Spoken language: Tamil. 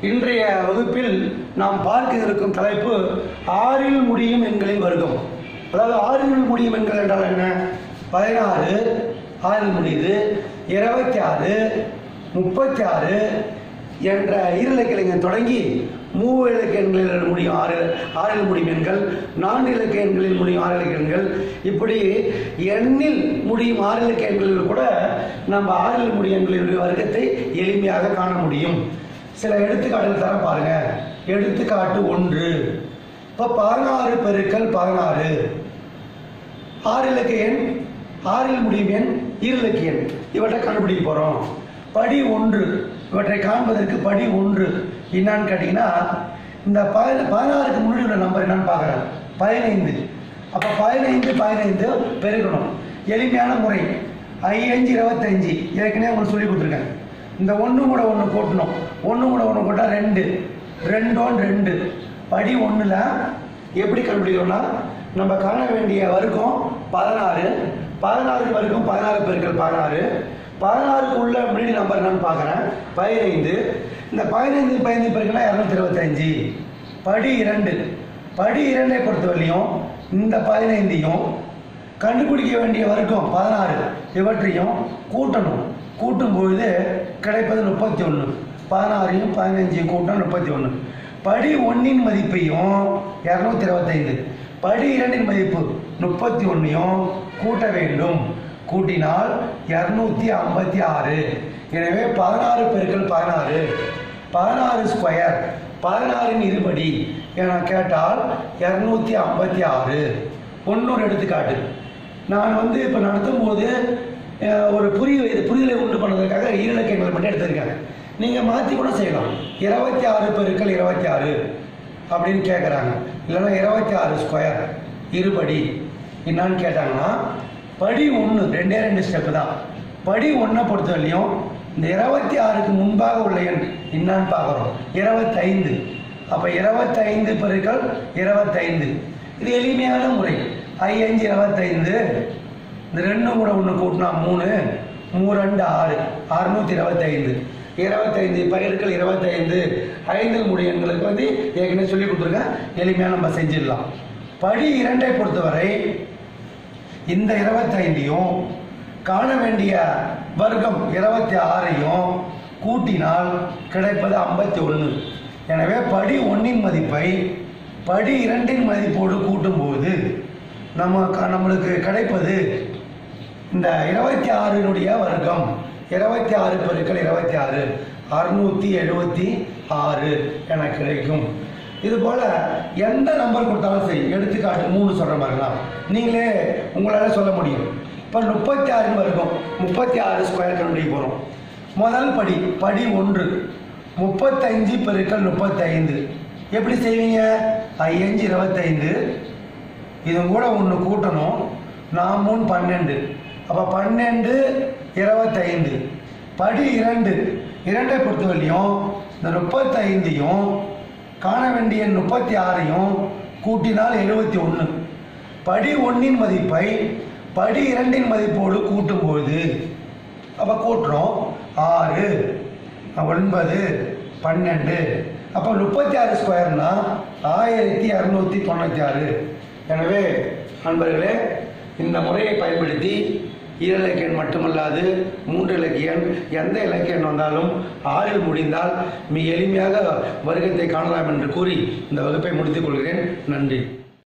இன்றைய வகுப்பில் நாம் பார்க்க இருக்கும் தலைப்பு ஆறில் முடியும் எண்களின் வர்க்கம். அதாவது ஆறில் முடியும் எண்கள் என்றால் என்ன? 16 ஆறில் முடியுது, 26, 36 என்ற ஈரிலக்க தொடங்கி மூவிலக்க எண்களில் முடியும் ஆறில் முடியும் எண்கள், 4 இலக்க எண்களில் முடியும் 6 இலக்க எண்கள், இப்படி எண்ணில் முடியும் 6 இலக்க எண்களில் கூட நம்ம ஆறில் முடியும் எண்களின் வர்க்கத்தை எளிமையாக காண முடியும். சில எடுத்துக்காட்டுகள் தர பாருங்க. எடுத்துக்காட்டு 1. இப்போ 16 பெருக்கல் 16 6 இலக்க எண், 6இல் முடியும் எண், ஈரிலக்க எண், இவற்றை கண்டுபிடிக்க போகிறோம். படி 1 இவற்றை காண்பதற்கு படி 1 என்னான்னு கேட்டிங்கன்னா, இந்த 16க்கு முன்னாடி உள்ள நம்பர் என்னன்னு பார்க்குறேன். 15. அப்போ 15 பெருக்கணும். எளிமையான முறை 5 25 ஏற்கனவே உங்களுக்கு சொல்லி கொடுத்துருக்கேன். இந்த 1 கூட 1 கூட்டணும். 1 கூட 1 கூட்டால் 2, 2 1 2. படி 1ல் எப்படி கண்டுபிடிக்கணும்னா, நம்ம காண வேண்டிய வர்க்கம் 16. 16 வர்க்கம் 16 பெருக்கல் 16. 16க்கு உள்ள முன்னாடி நம்பர் என்னன்னு பார்க்குறேன். 15. இந்த 15 பெருக்கல்னா 225. படி 2. படி 2ஐ பொறுத்தவரையிலையும் இந்த 15ஐயும் கண்டுபிடிக்க வேண்டிய வர்க்கம் 16 இவற்றையும் கூட்டணும். கூட்டும்பொழுது கிடைப்பது 31. 16ஐயும் 15ஐயும் கூட்டினா 31. படி 1இன் மதிப்பையும் 225, படி 2இன் மதிப்பு 31ஐயும் கூட்ட வேண்டும். கூட்டினால் 256. எனவே 16 பெருக்கல் 16, 16 ஸ்கொயர், 16இன் இருபடி என கேட்டால் 256. இன்னொரு எடுத்துக்காட்டு. நான் இப்போ நடத்தும் போது ஒரு புரிதலை உண்டு பண்ணுறதுக்காக ஈரிலக்க எண்களை மட்டும் எடுத்திருக்கேன். நீங்கள் மாற்றி கூட செய்யலாம். 26 பெருக்கல் 26 அப்படின்னு கேட்குறாங்க. இல்லைன்னா 26 ஸ்கொயர் இருபடி என்னான்னு கேட்டாங்கன்னா, படி 1 2 ஸ்டெப்பு தான். படி 1 பொறுத்தவரையிலையும் இந்த 26க்கு முன்பாக உள்ள எண் என்னான்னு பார்க்குறோம். 25. அப்போ 25 பெருக்கல் 25 இது எளிமையான முறை. 5 25. இந்த 2 கூட 1 கூட்டினா 3, 3 2 6, 625. 25 பெருக்கல் 25 5இல் முடியும் எண்களுக்கு ஏற்கனவே சொல்லி கொடுத்துருக்கேன். எளிமையாக நம்ம செஞ்சிடலாம். படி 2ஐ பொறுத்தவரை இந்த 25ஐயும் காண வேண்டிய வர்க்கம் 26ஐயும் கூட்டினால் கிடைப்பது 51. எனவே படி 1இன் மதிப்பை படி 2இன் மதிப்போடு கூட்டும்போது நம்மளுக்கு கிடைப்பது இந்த 26னுடைய வர்க்கம். 26 பெருக்கல் 26 676 என கிடைக்கும். இதுபோல் எந்த நம்பர் கொடுத்தாலும் சரி. எடுத்துக்காட்டு 3 சொல்கிற மாதிரினா நீங்களே உங்களால் சொல்ல முடியும். இப்போ 36 வர்க்கம் 36 ஸ்கொயர் கண்டுபிடிக்க போகிறோம். முதல் படி 1 35 பெருக்கல் 35 எப்படி செய்வீங்க? 5 25 இது கூட 1 கூட்டணும். 4 3 12. அப்போ 12 25. படி 2ஐ பொறுத்தவரையிலையும் இந்த 35ஐயும் காண வேண்டிய 36ஐயும் கூட்டினால் 71. படி 1இன் மதிப்பை படி 2இன் மதிப்போடு கூட்டும்போது அப்போ கூட்டுறோம் 6 9 12. அப்போ 36 ஸ்கொயர்னா 1296. எனவே நண்பர்களே, இந்த முறையை பயன்படுத்தி ஈரிலக்க எண் மட்டுமல்லாது 3 இலக்க எண், எந்த இலக்க எண் வந்தாலும் 6இல் முடிந்தால் மிக எளிமையாக வர்க்கத்தை காணலாம் என்று கூறி இந்த வகுப்பை முடித்துக் கொள்கிறேன். நன்றி.